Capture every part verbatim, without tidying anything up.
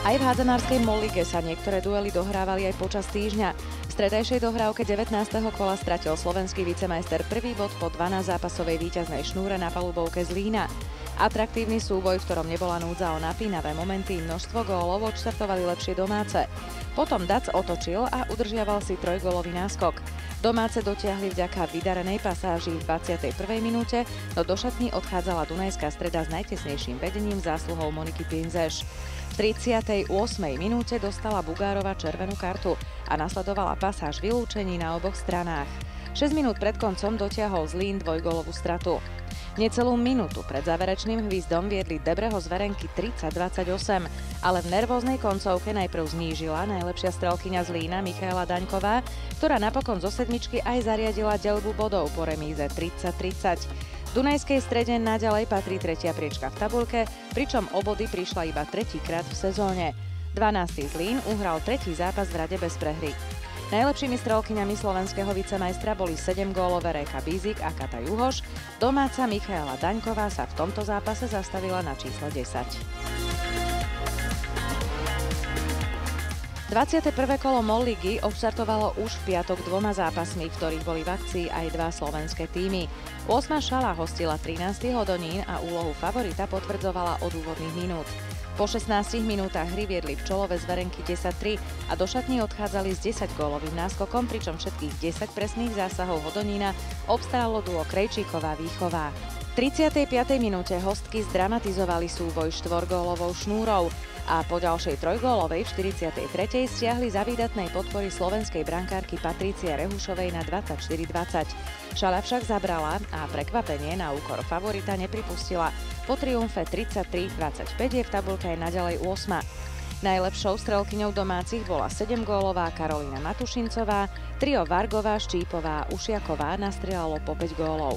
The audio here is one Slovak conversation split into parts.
Aj v hádzanárskej MOL lige sa niektoré duely dohrávali aj počas týždňa. V stredajšej dohrávke devätnásteho kola stratil slovenský vicemajster prvý bod po dvanásťzápasovej víťaznej šnúre na palubovke Zlína. Atraktívny súboj, v ktorom nebola núdza o napínavé momenty, množstvo gólov odštartovali lepšie domáce. Potom Dac otočil a udržiaval si trojgólový náskok. Domáce dotiahli vďaka vydarenej pasáži v dvadsiatej prvej minúte, no do šatní odchádzala Dunajská Streda s najtesnejším vedením zásluhou Moniky Pinzeš. V tridsiatej ôsmej minúte dostala Bugárova červenú kartu a nasledovala pasáž vylúčení na oboch stranách. šesť minút pred koncom dotiahol Zlín dvojgólovú stratu. Necelú minútu pred záverečným hvizdom viedli Debreho z Verenky tridsať dvadsaťosem, ale v nervóznej koncovke najprv znížila najlepšia strelkyňa Zlína Michaela Daňková, ktorá napokon zo sedmičky aj zariadila deľbu bodov po remíze tridsať tridsať. Dunajskej Strede naďalej patrí tretia priečka v tabuľke, pričom o body prišla iba tretíkrát v sezóne. dvanásty Zlín uhral tretí zápas v rade bez prehry. Najlepšími strelkyňami slovenského vicemajstra boli sedemgólové Réka Bízik a Kata Juhoš. Domáca Michaela Daňková sa v tomto zápase zastavila na čísle desať. dvadsiate prvé kolo MOL ligy odštartovalo už v piatok dvoma zápasmi, v ktorých boli v akcii aj dva slovenské tímy. ôsma Šala hostila trinásty Hodonín a úlohu favorita potvrdzovala od úvodných minút. Po šestnástich minútach hry viedli Pčolové z Verenky desať tri a do šatní odchádzali s desaťgólovým náskokom, pričom všetkých desať presných zásahov Hodonína obstálo duo Krejčíková-Výchová. V tridsiatej piatej minúte hostky zdramatizovali súboj štvorgólovou šnúrou a po ďalšej trojgólovej v štyridsiatej tretej stiahli za výdatnej podpory slovenskej brankárky Patrície Rehušovej na dvadsaťštyri dvadsať. Šala však zabrala a prekvapenie na úkor favorita nepripustila. Po triumfe tridsaťtri dvadsaťpäť je v tabuľke aj naďalej ôsma. Najlepšou strelkyňou domácich bola sedemgólová Karolína Matušincová, trio Vargová, Štípová a Ušiaková nastrieľalo po päť gólov.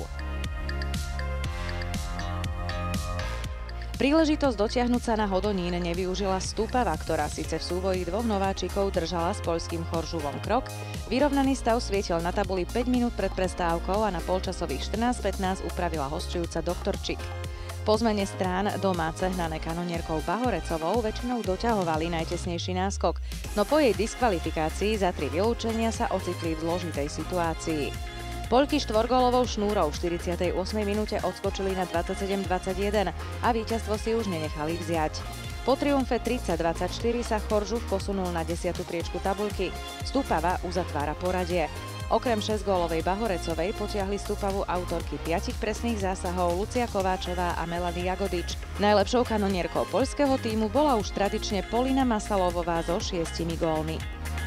Príležitosť dotiahnuť sa na Hodonín nevyužila Stúpava, ktorá síce v súboji dvoch nováčikov držala s poľským Choržuvom krok. Vyrovnaný stav svietil na tabuli päť minút pred prestávkou a na polčasových štrnásť pätnásť upravila hosťujúca Doktorčík. Po zmene strán domáce hnané kanonierkou Bahorecovou väčšinou doťahovali najtesnejší náskok, no po jej diskvalifikácii za tri vylúčenia sa ocitli v zložitej situácii. Poľky štvorgólovou šnúrou v štyridsiatej ôsmej minúte odskočili na dvadsaťsedem dvadsaťjeden a víťazstvo si už nenechali vziať. Po triumfe tridsať dvadsaťštyri sa Choržuv posunul na desiatu priečku tabuľky. Stúpava uzatvára poradie. Okrem šesťgólovej Bahorecovej potiahli Stúpavu autorky piatich presných zásahov Lucia Kováčová a Melanie Jagodič. Najlepšou kanonierkou poľského tímu bola už tradične Polina Masalovová so šiestimi gólmi.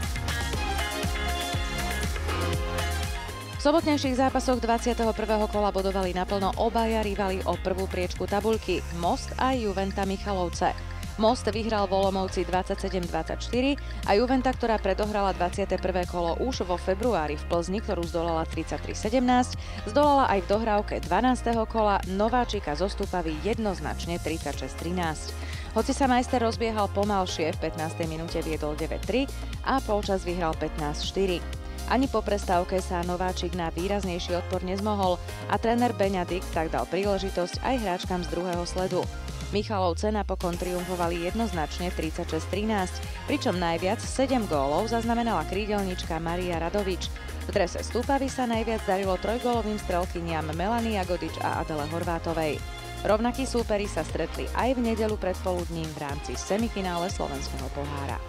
V sobotnejších zápasoch dvadsiateho prvého kola bodovali naplno obaja rivali o prvú priečku tabuľky, Most a Juventa Michalovce. Most vyhral v Olomouci dvadsaťsedem dvadsaťštyri a Juventa, ktorá predohrala dvadsiate prvé kolo už vo februári v Plzni, ktorú zdolala tridsaťtri sedemnásť, zdolala aj v dohrávke dvanásteho kola nováčika zo Stúpavy jednoznačne tridsaťšesť trinásť. Hoci sa majster rozbiehal pomalšie, v pätnástej minúte viedol deväť tri a polčas vyhral pätnásť štyri. Ani po prestávke sa nováčik na výraznejší odpor nezmohol a tréner Beňadik tak dal príležitosť aj hráčkam z druhého sledu. Michalovce napokon triumfovali jednoznačne tridsaťšesť trinásť, pričom najviac sedem gólov zaznamenala krídelnička Maria Radovič. V drese Stúpavy sa najviac darilo trojgólovým strelkyniam Melanie Jagodič a Adele Horvátovej. Rovnakí súperi sa stretli aj v nedeľu predpoludním v rámci semifinále slovenského pohára.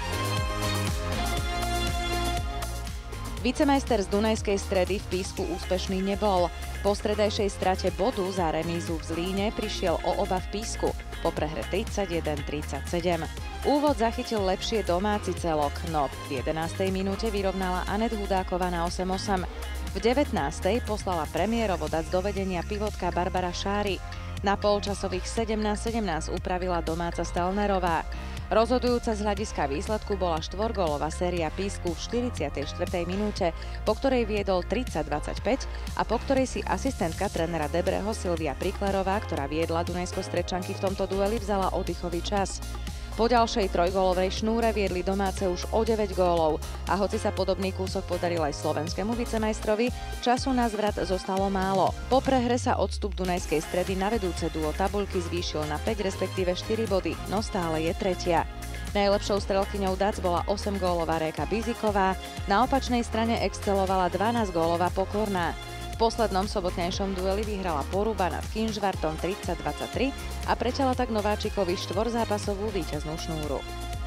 Vicemajster z Dunajskej Stredy v Písku úspešný nebol. Po stredajšej strate bodu za remízu v Zlíne prišiel o oba v Písku, po prehre tridsaťjeden tridsaťsedem. Úvod zachytil lepšie domáci celok, no v jedenástej minúte vyrovnala Anet Hudáková na osem osem. V devätnástej poslala premiérovo dať do vedenia pivotka Barbara Šári. Na polčasových sedemnásť sedemnásť upravila domáca Stelnerová. Rozhodujúca z hľadiska výsledku bola štvorgólová séria Písku v štyridsiatej štvrtej minúte, po ktorej viedol tridsať dvadsaťpäť a po ktorej si asistentka trénera Debreho Silvia Priklerová, ktorá viedla Dunajsko-Strečanky v tomto dueli, vzala oddychový čas. Po ďalšej trojgólovej šnúre viedli domáce už o deväť gólov a hoci sa podobný kúsok podaril aj slovenskému vicemajstrovi, času na zvrat zostalo málo. Po prehre sa odstup Dunajskej Stredy na vedúce duo tabuľky zvýšil na päť respektíve štyri body, no stále je tretia. Najlepšou strelkyňou dé á cé bola osemgólová Réka Biziková, na opačnej strane excelovala dvanásťgólová Pokorná. V poslednom sobotnejšom dueli vyhrala Poruba nad Kynžvartom tridsať dvadsaťtri a preťala tak nováčikovi štvorzápasovú víťaznú šnúru.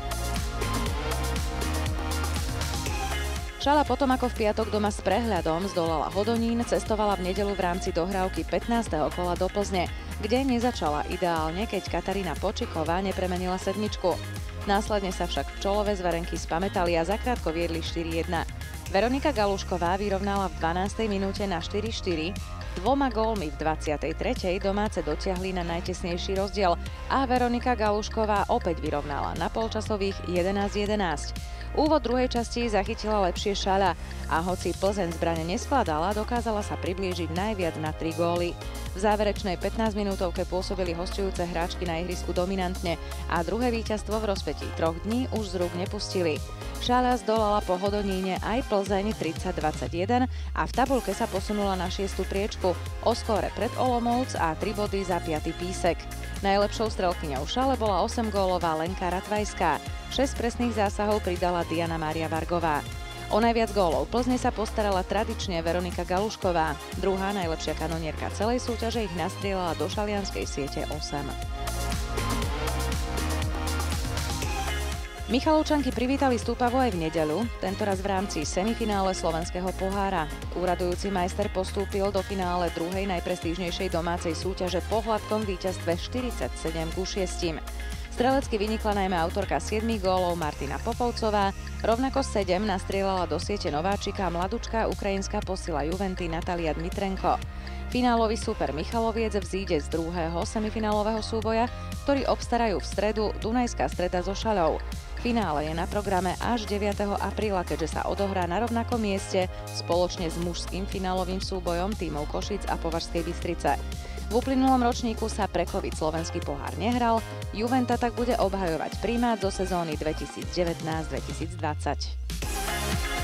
Šala potom, ako v piatok doma s prehľadom zdolala Hodonín, cestovala v nedeľu v rámci dohrávky pätnásteho kola do Plzne, kde nezačala ideálne, keď Katarína Počiková nepremenila sedmičku. Následne sa však pčolové zverenky spamätali a zakrátko viedli štyri jedna. Veronika Galušková vyrovnala v dvanástej minúte na štyri štyri, dvoma gólmi v dvadsiatej tretej domáce dotiahli na najtesnejší rozdiel a Veronika Galušková opäť vyrovnala na polčasových jedenásť jedenásť. Úvod druhej časti zachytila lepšie Šaľa a hoci Plzeň zbrane neskladala, dokázala sa priblížiť najviac na tri góly. V záverečnej pätnásťminútovke pôsobili hosťujúce hráčky na ihrisku dominantne a druhé víťazstvo v rozpätí troch dní už z rúk nepustili. Šaľa zdolala po Hodoníne aj Plzeň tridsať dvadsaťjeden a v tabuľke sa posunula na šiestu priečku, o skóre pred Olomouc a tri body za piaty Písek. Najlepšou strelkyňou Šale bola osemgólová Lenka Ratvajská. šesť presných zásahov pridala Diana Mária Vargová. O najviac gólov Plzne sa postarala tradične Veronika Galušková. Druhá najlepšia kanonierka celej súťaže ich nastrieľala do šalianskej siete osem. Michalovčanky privítali Stúpavu aj v nedeľu, tentoraz v rámci semifinále slovenského pohára. Úradujúci majster postúpil do finále druhej najprestížnejšej domácej súťaže po hladkom víťazstve štyridsaťsedem ku šiestim. Strelecky vynikla najmä autorka siedmich gólov Martina Popovcová, rovnako sedem nastrieľala do siete nováčika mladučká ukrajinská posila Juventy Natalia Dmitrenko. Finálový super Michaloviec vzíde z druhého semifinálového súboja, ktorý obstarajú v stredu Dunajská Streda so Šaľou. Finále je na programe až deviateho apríla, keďže sa odohrá na rovnakom mieste spoločne s mužským finálovým súbojom tímov Košíc a Považskej Bystrice. V uplynulom ročníku sa pre COVID slovenský pohár nehral, Juventa tak bude obhajovať primát zo sezóny dvetisícdevätnásť dvetisícdvadsať.